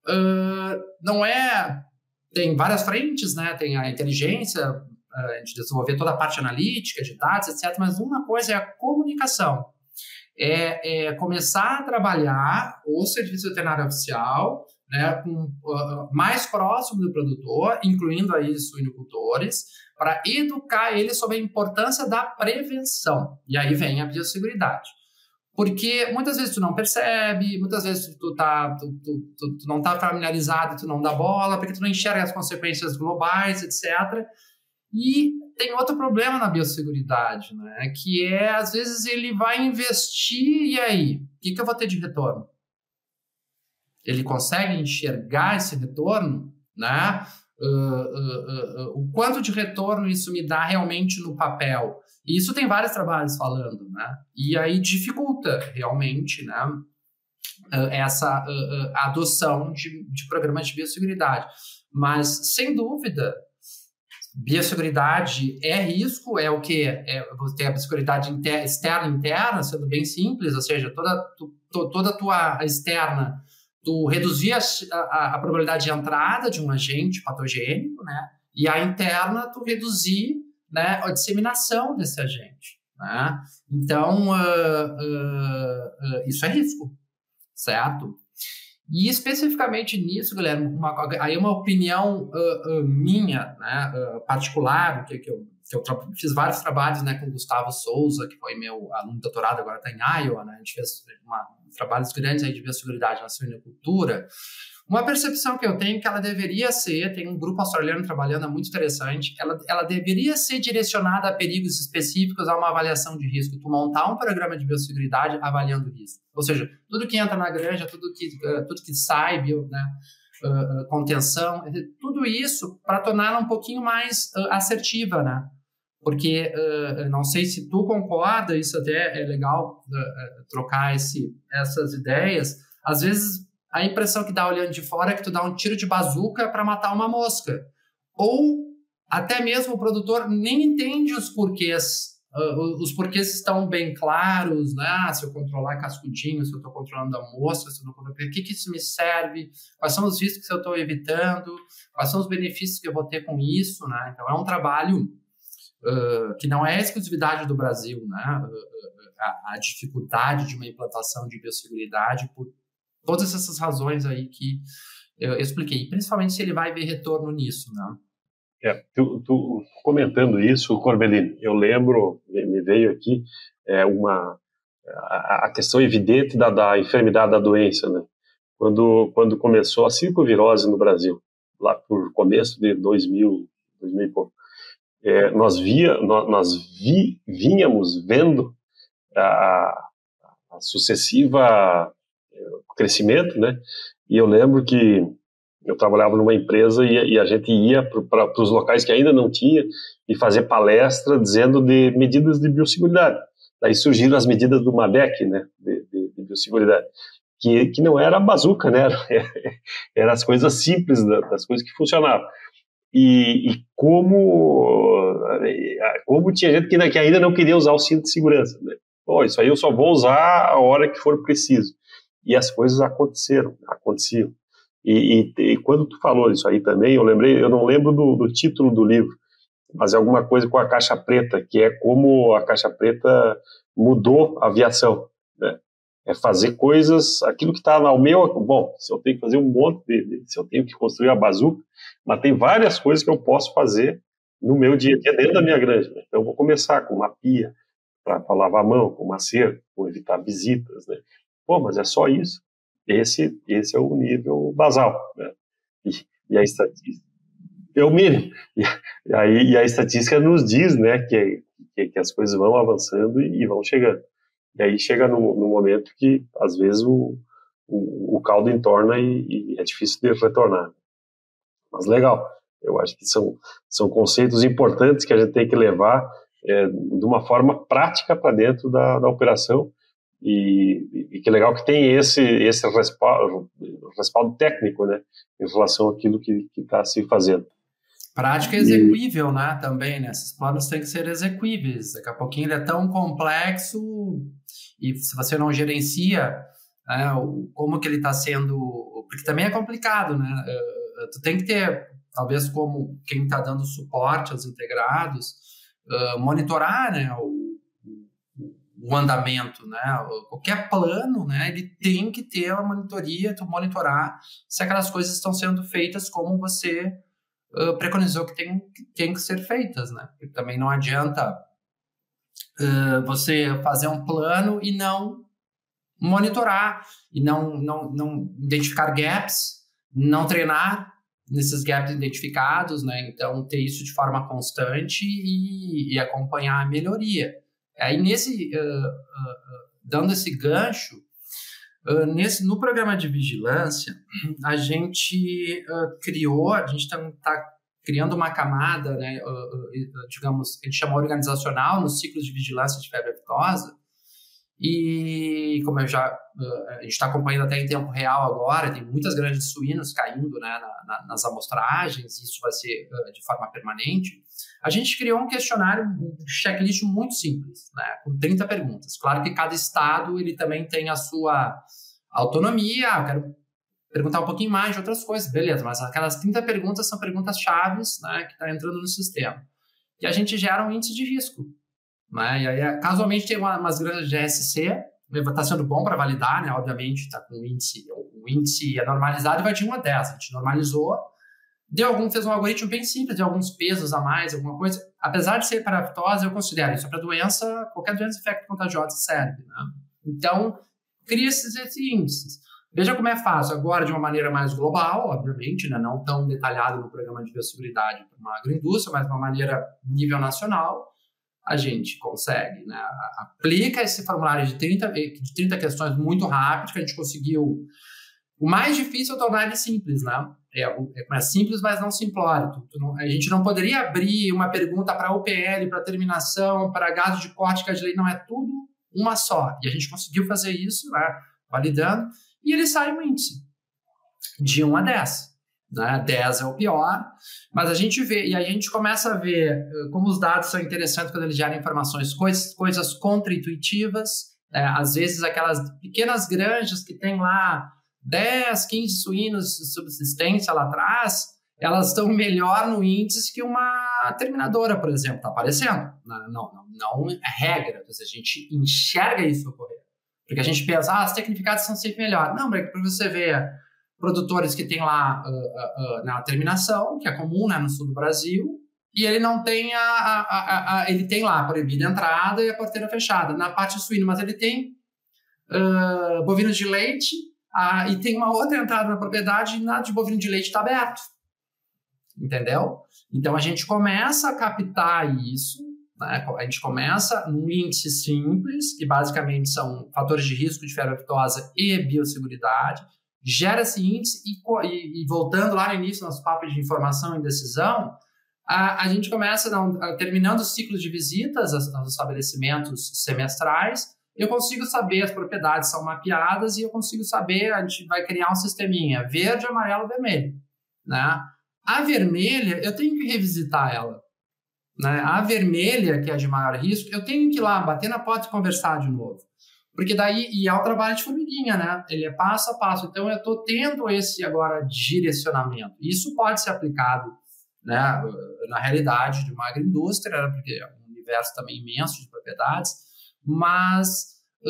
não é... Tem várias frentes, né? Tem a inteligência, de desenvolver toda a parte analítica, de dados, etc. Mas uma coisa é a comunicação. É começar a trabalhar o serviço veterinário oficial, né, mais próximo do produtor, incluindo aí suinocultores, para educar ele sobre a importância da prevenção. E aí vem a biosseguridade. Porque muitas vezes tu não percebe, muitas vezes tu não está familiarizado, tu não dá bola, porque tu não enxerga as consequências globais, etc. E tem outro problema na biosseguridade, né, que é, às vezes, ele vai investir, e aí? O que eu vou ter de retorno? Ele consegue enxergar esse retorno, né? O quanto de retorno isso me dá realmente no papel. E isso tem vários trabalhos falando, né? E aí dificulta realmente, né, essa adoção de programas de biosseguridade. Mas, sem dúvida, biosseguridade é risco, é o quê? Você tem a biosseguridade externa e interna, sendo bem simples, ou seja, toda a tua externa, tu reduzir a probabilidade de entrada de um agente patogênico, né? E a interna, tu reduzir, né, a disseminação desse agente, né? Então, isso é risco, certo? E especificamente nisso, Guilherme, aí uma opinião minha, né, particular, que eu fiz vários trabalhos, né, com o Gustavo Souza, que foi meu aluno de doutorado, agora está em Iowa, né, a gente fez trabalhos grandes aí de biosseguridade na suinocultura. Uma percepção que eu tenho que ela deveria ser, tem um grupo australiano trabalhando, é muito interessante, ela deveria ser direcionada a perigos específicos, a uma avaliação de risco, tu montar um programa de biosseguridade avaliando o risco. Ou seja, tudo que entra na granja, tudo que sai, né, contenção, tudo isso para torná-la um pouquinho mais assertiva, né? Porque, não sei se tu concorda, isso até é legal trocar essas ideias, às vezes a impressão que dá olhando de fora é que tu dá um tiro de bazuca para matar uma mosca. Ou até mesmo o produtor nem entende os porquês. Os porquês estão bem claros, né? Se eu controlar cascudinho, se eu estou controlando a mosca, se eu não controlo, o que isso me serve? Quais são os riscos que eu estou evitando? Quais são os benefícios que eu vou ter com isso, né? Então, é um trabalho que não é exclusividade do Brasil, né? A dificuldade de uma implantação de biosseguridade por todas essas razões aí que eu expliquei, principalmente se ele vai ver retorno nisso, né? Tu comentando isso, Corbellini, eu lembro, me veio aqui a questão evidente da enfermidade da doença, né? Quando começou a circovirose no Brasil, lá por começo de 2000 e pouco, nós vínhamos vendo a sucessiva crescimento, né? E eu lembro que eu trabalhava numa empresa e a gente ia para os locais que ainda não tinha e fazer palestra dizendo de medidas de biosseguridade. Daí surgiram as medidas do MABEC, né? De biosseguridade, que não era a bazuca, né? Eram as coisas simples, das coisas que funcionavam. E como tinha gente que ainda não queria usar o cinto de segurança, né? Isso aí eu só vou usar a hora que for preciso. E as coisas aconteciam. E quando tu falou isso aí também, eu não lembro do título do livro, mas é alguma coisa com a caixa preta, que é como a caixa preta mudou a aviação, né? É fazer coisas, aquilo que está ao meu... Bom, se eu tenho que fazer um monte se eu tenho que construir a bazuca, mas tem várias coisas que eu posso fazer no meu dia a dia dentro da minha granja, né? Então eu vou começar com uma pia para lavar a mão, com uma cerca, para evitar visitas, né? Mas é só isso. Esse é o nível basal, né? E a estatística é o mínimo. E a estatística nos diz, né, que que as coisas vão avançando e vão chegando. E aí chega no momento que, às vezes, o caldo entorna e é difícil de retornar. Mas legal, eu acho que são conceitos importantes que a gente tem que levar de uma forma prática para dentro da operação, e que legal que tem esse respaldo técnico, né, em relação àquilo que está se fazendo. Prática execuível, né, também, né, esses planos têm que ser execuíveis, daqui a pouquinho ele é tão complexo, e se você não gerencia, né, como que ele está sendo, porque também é complicado, né, tu tem que ter, talvez como quem está dando suporte aos integrados, monitorar, né, o andamento, né, qualquer plano, né, ele tem que ter a monitoria, tu monitorar se aquelas coisas estão sendo feitas como você preconizou que tem que ser feitas, né, porque também não adianta você fazer um plano e não monitorar, e não identificar gaps, não treinar nesses gaps identificados, né? Então, ter isso de forma constante e acompanhar a melhoria. Aí, dando esse gancho, no programa de vigilância, a gente a gente está criando uma camada, né, digamos, que a gente chama organizacional nos ciclos de vigilância de febre aftosa, e como a gente está acompanhando até em tempo real agora, tem muitas grandes de suínos caindo, né, nas amostragens, isso vai ser de forma permanente. A gente criou um questionário, um checklist muito simples, né, com 30 perguntas. Claro que cada estado ele também tem a sua autonomia, eu quero perguntar um pouquinho mais de outras coisas, beleza, mas aquelas 30 perguntas são perguntas chaves, né, que estão entrando no sistema. E a gente gera um índice de risco. Né? E aí, casualmente, tem umas grandes GSC, está sendo bom para validar, né? Obviamente, está com o índice é normalizado e vai de 1 a 10. A gente normalizou, fez um algoritmo bem simples, deu alguns pesos a mais, alguma coisa. Apesar de ser para aftosa, eu considero isso para doença, qualquer doença infecto-contagiosa serve. Né? Então, cria esses índices. Veja como é fácil, agora de uma maneira mais global, obviamente, né? Não tão detalhado no programa de biosseguridade para uma agroindústria, mas de uma maneira nível nacional, a gente consegue, né? Aplica esse formulário de 30 questões muito rápido, que a gente conseguiu. O mais difícil é tornar ele simples, né? É simples, mas não simplório. A gente não poderia abrir uma pergunta para UPL, para terminação, para gado de corte, de lei, não, é tudo uma só. E a gente conseguiu fazer isso, né? Validando, e ele sai um índice de 1 a 10. Né? 10 é o pior, mas a gente vê, e a gente começa a ver como os dados são interessantes quando eles geram informações, coisas contra-intuitivas, às vezes aquelas pequenas granjas que tem lá 10, 15 suínos de subsistência lá atrás, elas estão melhor no índice que uma terminadora, por exemplo, está aparecendo. Não é regra, a gente enxerga isso ocorrer, porque a gente pensa, as tecnificadas são sempre melhor. Não, para você ver produtores que tem lá na terminação, que é comum, né, no sul do Brasil, e ele não tem ele tem lá a proibida entrada e a porteira fechada na parte suína, mas ele tem bovinos de leite e tem uma outra entrada na propriedade e nada de bovino de leite está aberto. Entendeu? Então a gente começa a captar isso, né? A gente começa num índice simples, que basicamente são fatores de risco de febre aftosa e biosseguridade, gera esse índice e voltando lá no início, nosso papo de informação e decisão, a gente começa, terminando os ciclos de visitas aos estabelecimentos semestrais, eu consigo saber, as propriedades são mapeadas e eu consigo saber, a gente vai criar um sisteminha verde, amarelo, vermelho. Né? A vermelha, eu tenho que revisitar ela. Né? A vermelha, que é de maior risco, eu tenho que ir lá, bater na porta e conversar de novo. Porque daí, e é um trabalho de formiguinha, né? Ele é passo a passo. Então, eu estou tendo esse agora direcionamento. Isso pode ser aplicado, né, na realidade de uma agroindústria, porque é um universo também imenso de propriedades, mas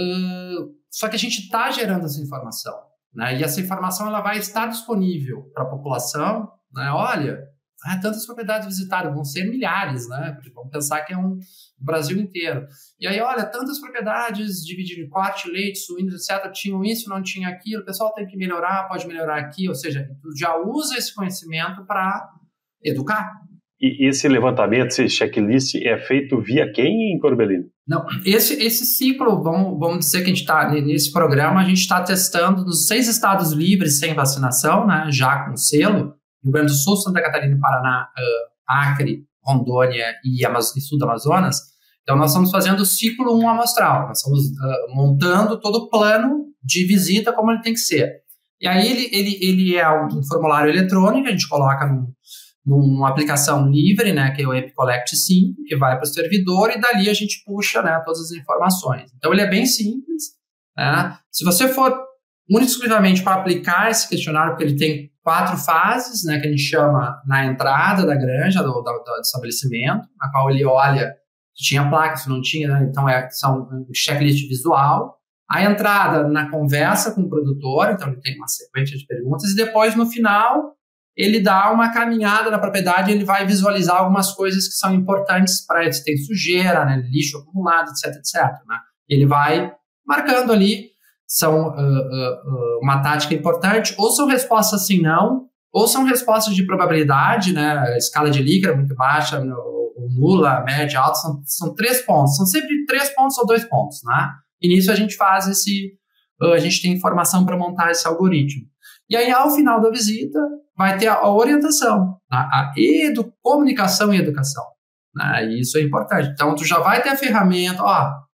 só que a gente está gerando essa informação, né? E essa informação ela vai estar disponível para a população, né? Olha, tantas propriedades visitadas, vão ser milhares, né? Porque vamos pensar que é um Brasil inteiro. E aí, olha, tantas propriedades divididas em corte, leite, suínos, etc., tinham isso, não tinha aquilo, o pessoal tem que melhorar, pode melhorar aqui, ou seja, tu já usa esse conhecimento para educar. E esse levantamento, esse checklist é feito via quem, Corbellini? Não, esse ciclo, vamos dizer que a gente está nesse programa, a gente está testando nos 6 estados livres sem vacinação, né, já com selo, Rio Grande do Sul, Santa Catarina, Paraná, Acre, Rondônia e sul do Amazonas. Então, nós estamos fazendo o ciclo 1 amostral, nós estamos montando todo o plano de visita como ele tem que ser. E aí ele é um formulário eletrônico, a gente coloca numa aplicação livre, né, que é o EpiCollect 5, que vai para o servidor e dali a gente puxa, né, todas as informações. Então, ele é bem simples. Né? Se você for único exclusivamente para aplicar esse questionário, porque ele tem 4 fases, né, que a gente chama na entrada da granja, do estabelecimento, na qual ele olha se tinha placa, se não tinha, né? Então são um checklist visual. A entrada na conversa com o produtor, então ele tem uma sequência de perguntas, e depois, no final, ele dá uma caminhada na propriedade e ele vai visualizar algumas coisas que são importantes para ele, se tem sujeira, né, lixo acumulado, etc, etc. Né? Ele vai marcando ali, são uma tática importante, ou são respostas sim, não, ou são respostas de probabilidade, né, a escala de Likert muito baixa, ou nula, média, alta, são 3 pontos, são sempre 3 pontos ou 2 pontos, né? E nisso a gente faz a gente tem informação para montar esse algoritmo. E aí, ao final da visita, vai ter a orientação, a comunicação e educação. Né? E isso é importante. Então, tu já vai ter a ferramenta,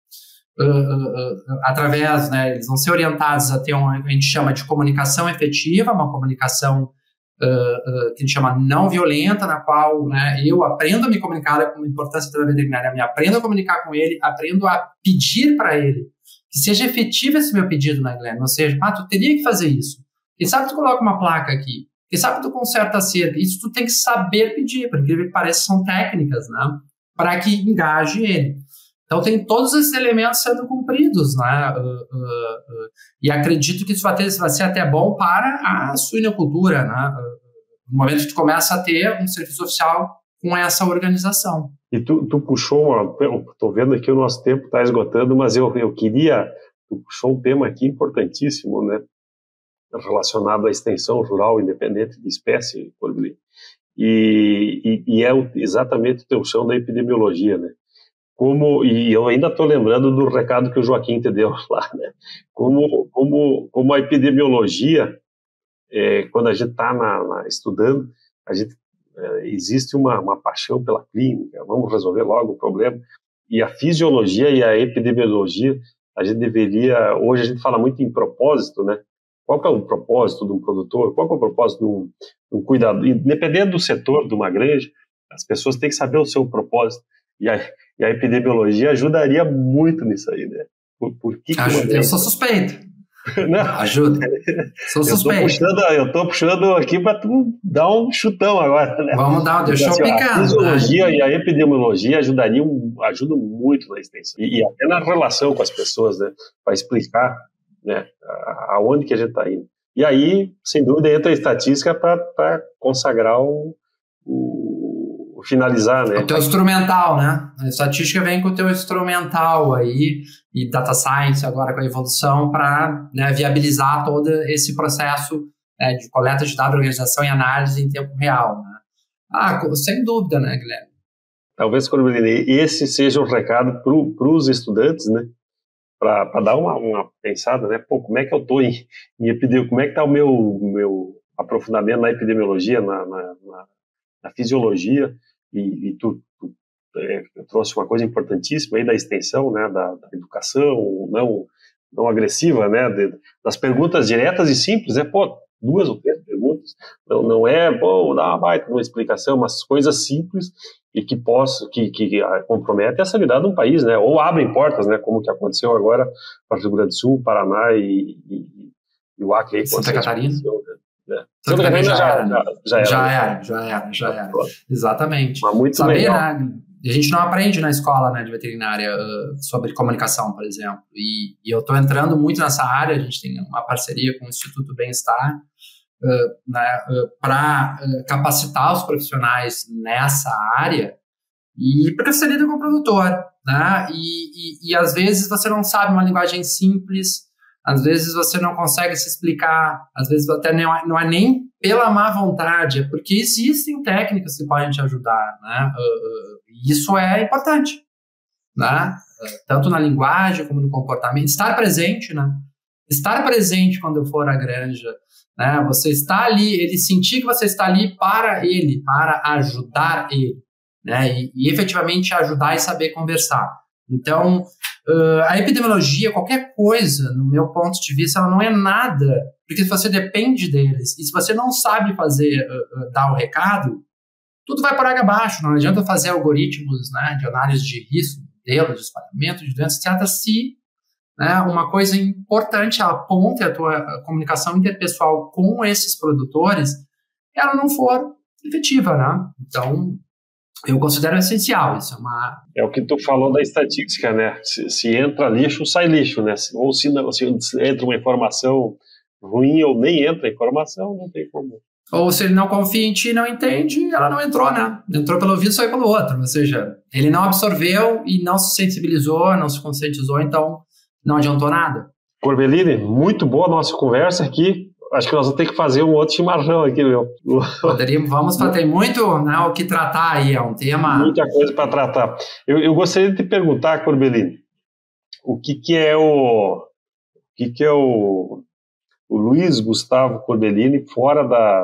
através, né, eles vão ser orientados a ter a gente chama de comunicação efetiva, uma comunicação que a gente chama não violenta, na qual, né, eu aprendo a me comunicar com a importância da veterinária, me aprendo a comunicar com ele, aprendo a pedir para ele que seja efetivo esse meu pedido, né, Guilherme? Ou seja, tu teria que fazer isso. Quem sabe tu coloca uma placa aqui, quem sabe tu conserta a cerca, isso tu tem que saber pedir, por incrível que pareça, são técnicas, né, para que engaje ele. Então, tem todos esses elementos sendo cumpridos, né? E acredito que isso vai ser até bom para a suinocultura, né? No momento que tu começa a ter um serviço oficial com essa organização. E tu puxou estou vendo aqui o nosso tempo está esgotando, mas eu queria, tu puxou um tema aqui importantíssimo, né? Relacionado à extensão rural independente de espécie, e é exatamente o teu chão da epidemiologia, né? E eu ainda estou lembrando do recado que o Joaquim te deu lá, né? Como a epidemiologia, quando a gente está estudando, existe uma paixão pela clínica, vamos resolver logo o problema, e a fisiologia e a epidemiologia, hoje a gente fala muito em propósito, né? Qual que é o propósito de um produtor? Qual que é o propósito de um cuidador? Independente do setor de uma granja, as pessoas têm que saber o seu propósito. E a epidemiologia ajudaria muito nisso aí, né? Por que eu sou suspeito. Não. Ajuda. Sou suspeito. Eu estou puxando aqui para tu dar um chutão agora, né? Vamos dar, deixa eu picar. A fisiologia e a epidemiologia ajudam muito na extensão. E até na relação com as pessoas, né? Para explicar, né, aonde que a gente está indo. E aí, sem dúvida, entra a estatística para consagrar finalizar, né? O teu instrumental, né? A estatística vem com o teu instrumental aí, e data science agora com a evolução para, né, viabilizar todo esse processo de coleta de dados, organização e análise em tempo real, né? Sem dúvida, né, Guilherme? Talvez, Corbellini, esse seja um recado para os estudantes, né? Para dar uma pensada, né? Pô, como é que eu estou em epidemiologia? Como é que está o meu aprofundamento na epidemiologia, na fisiologia? E tu trouxe uma coisa importantíssima aí da extensão, né, da educação não agressiva, né, das perguntas diretas e simples, né, 2 ou 3 perguntas, não é, dar uma baita uma explicação, mas coisas simples e que comprometem a sanidade de um país, né, ou abrem portas, né, como que aconteceu agora para o Rio Grande do Sul, Paraná e o Acre aí, Santa Catarina. Santa Catarina já era. Exatamente. Mas muito saber, legal. Né? A gente não aprende na escola, né, de veterinária sobre comunicação, por exemplo. E eu estou entrando muito nessa área, a gente tem uma parceria com o Instituto Bem-Estar para capacitar os profissionais nessa área e porque você lida com o produtor. Né? E às vezes você não sabe uma linguagem simples, às vezes você não consegue se explicar, às vezes até não é nem pela má vontade, é porque existem técnicas que podem te ajudar, né? Isso é importante, né? Tanto na linguagem como no comportamento. Estar presente, né? Estar presente quando eu for à granja, né? Você está ali, ele sentir que você está ali para ele, para ajudar ele, né? E efetivamente ajudar e saber conversar. Então, a epidemiologia, qualquer coisa, no meu ponto de vista, ela não é nada, porque se você depende deles, e se você não sabe dar o recado, tudo vai por água abaixo. Não adianta fazer algoritmos, né, de análise de risco, modelos de espalhamento de doenças, etc., se, né, uma coisa importante, a ponte, a tua comunicação interpessoal com esses produtores, ela não for efetiva, né? Então, eu considero essencial, isso É o que tu falou da estatística, né? Se entra lixo, sai lixo, né? Ou se entra uma informação ruim ou nem entra informação, não tem como. Ou se ele não confia em ti, não entende, ela não entrou, né? Entrou pelo ouvido, saiu pelo outro. Ou seja, ele não absorveu e não se sensibilizou, não se conscientizou, então não adiantou nada. Corbellini, muito boa a nossa conversa aqui. Acho que nós vamos ter que fazer um outro chimarrão aqui, meu. Vamos ter muito, né, o que tratar aí, é um tema... Muita coisa para tratar. Eu gostaria de te perguntar, Corbellini, o que é o Luiz Gustavo Corbellini fora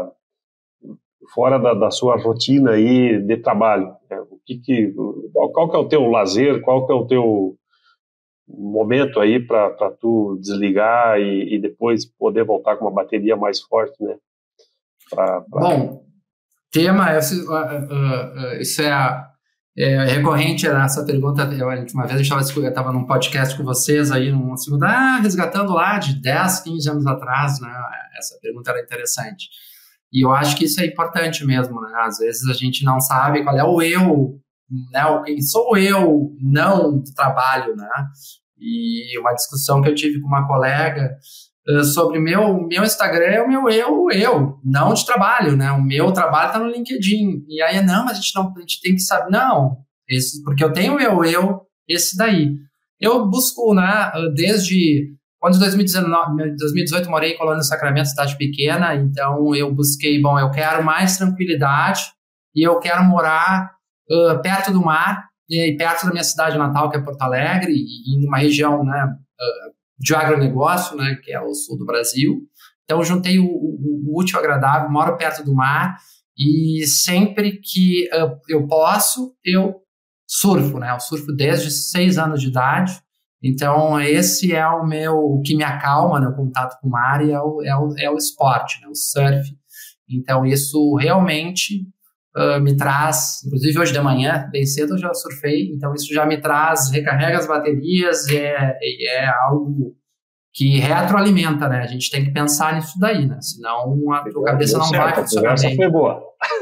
da sua rotina aí de trabalho? Qual que é o teu lazer, qual que é o teu momento aí para tu desligar e depois poder voltar com uma bateria mais forte, né? Bom, tema, isso é recorrente nessa pergunta. Uma vez eu estava num podcast com vocês aí, resgatando lá de 10, 15 anos atrás, né? Essa pergunta era interessante. E eu acho que isso é importante mesmo, né? Às vezes a gente não sabe qual é o eu, né? Quem sou eu, não do trabalho, né? E uma discussão que eu tive com uma colega sobre meu Instagram é o meu eu, não de trabalho, né? O meu trabalho está no LinkedIn. E aí, mas a gente tem que saber, porque eu tenho esse daí. Eu busco, né, desde quando em 2018 morei em Colônia do Sacramento, cidade pequena, então eu busquei, eu quero mais tranquilidade e eu quero morar perto do mar, e perto da minha cidade natal, que é Porto Alegre, e numa região, né, de agronegócio, né, que é o sul do Brasil. Então, eu juntei o útil ao agradável, moro perto do mar, e sempre que eu posso, eu surfo, né? Eu surfo desde 6 anos de idade. Então, esse é o que me acalma, né, o contato com o mar, e é o esporte, né, o surf. Então, isso realmente me traz, inclusive hoje de manhã, bem cedo eu já surfei, então isso já me traz, recarrega as baterias, é algo que retroalimenta, né? A gente tem que pensar nisso daí, né? Senão a tua cabeça não vai funcionar bem. A conversa foi boa.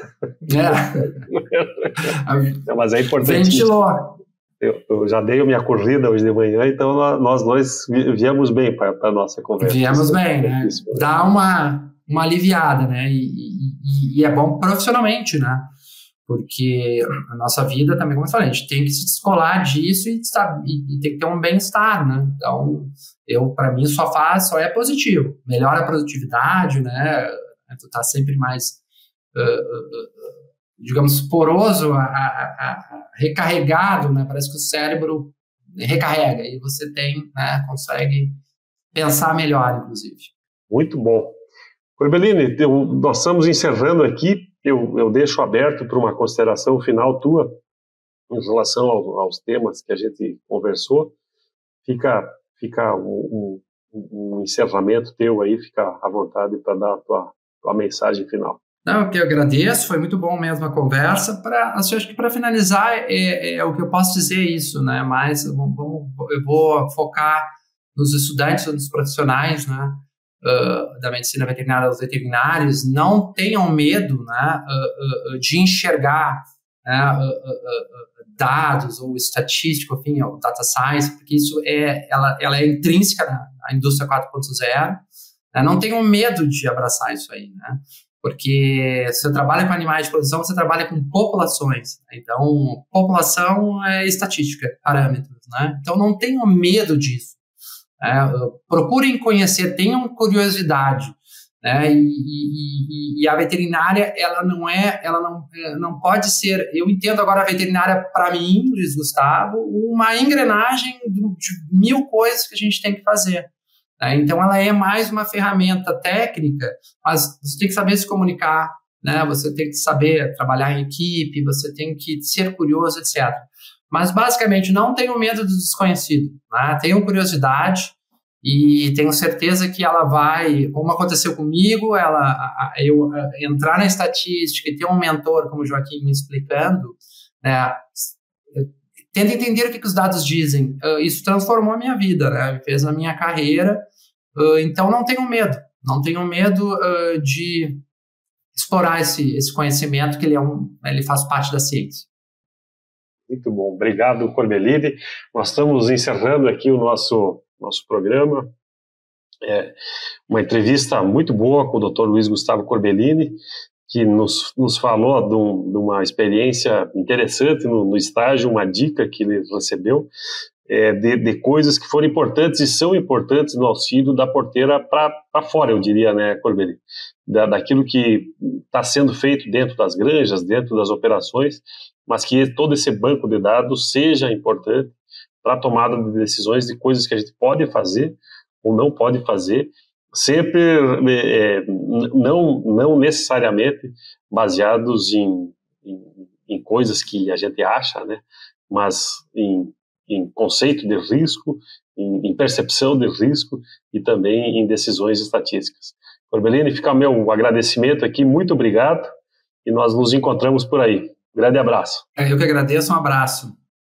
Mas é importante. Ventilou. Eu já dei a minha corrida hoje de manhã, então nós dois viemos bem para a nossa conversa. Viemos bem, né? Dá uma aliviada, né? E é bom profissionalmente, né? Porque a nossa vida também, como eu falei, a gente tem que se descolar disso e tem que ter um bem-estar, né? Então, para mim, só é positivo. Melhora a produtividade, né? Tu tá sempre mais, digamos, poroso, recarregado, né? Parece que o cérebro recarrega e você né, consegue pensar melhor, inclusive. Muito bom. Corbellini, nós estamos encerrando aqui. Eu deixo aberto para uma consideração final tua em relação aos temas que a gente conversou. Fica um encerramento teu aí, fica à vontade para dar a tua mensagem final. Não, eu agradeço, foi muito bom mesmo a conversa. Acho que para finalizar, o que eu posso dizer é isso, né? Mas eu vou focar nos estudantes, nos profissionais, né? Da medicina veterinária, os veterinários, não tenham medo, né, de enxergar, né, dados ou estatística, enfim, ou data science, porque isso ela é intrínseca na indústria 4.0. Né, não tenham medo de abraçar isso aí, né, porque se você trabalha com animais de produção, você trabalha com populações. Né, então, população é estatística, parâmetros. Né, então, não tenham medo disso. Procurem conhecer, tenham curiosidade, né? E a veterinária, ela não pode ser, eu entendo agora a veterinária, para mim, Luiz Gustavo, uma engrenagem de 1000 coisas que a gente tem que fazer. Então, ela é mais uma ferramenta técnica, mas você tem que saber se comunicar, né? Você tem que saber trabalhar em equipe, você tem que ser curioso, etc. Mas, basicamente, não tenham medo do desconhecido, né? Tenham curiosidade e tenho certeza que ela vai, como aconteceu comigo, eu entrar na estatística e ter um mentor como o Joaquim me explicando, né? Tenta entender o que os dados dizem. Isso transformou a minha vida, né? Fez a minha carreira. Então, não tenham medo. Não tenham medo de explorar esse conhecimento, que ele faz parte da ciência. Muito bom. Obrigado, Corbellini. Nós estamos encerrando aqui o nosso programa. Uma entrevista muito boa com o Dr. Luiz Gustavo Corbellini, que nos falou de uma experiência interessante no estágio, uma dica que ele recebeu, de coisas que foram importantes e são importantes no auxílio da porteira para fora, eu diria, né, Corbellini? Daquilo que está sendo feito dentro das granjas, dentro das operações, mas que todo esse banco de dados seja importante para a tomada de decisões de coisas que a gente pode fazer ou não pode fazer, sempre não necessariamente baseados em coisas que a gente acha, né, mas em conceito de risco, em percepção de risco e também em decisões estatísticas. Corbellini, fica o meu agradecimento aqui, muito obrigado, e nós nos encontramos por aí. Grande abraço. Eu que agradeço, um abraço.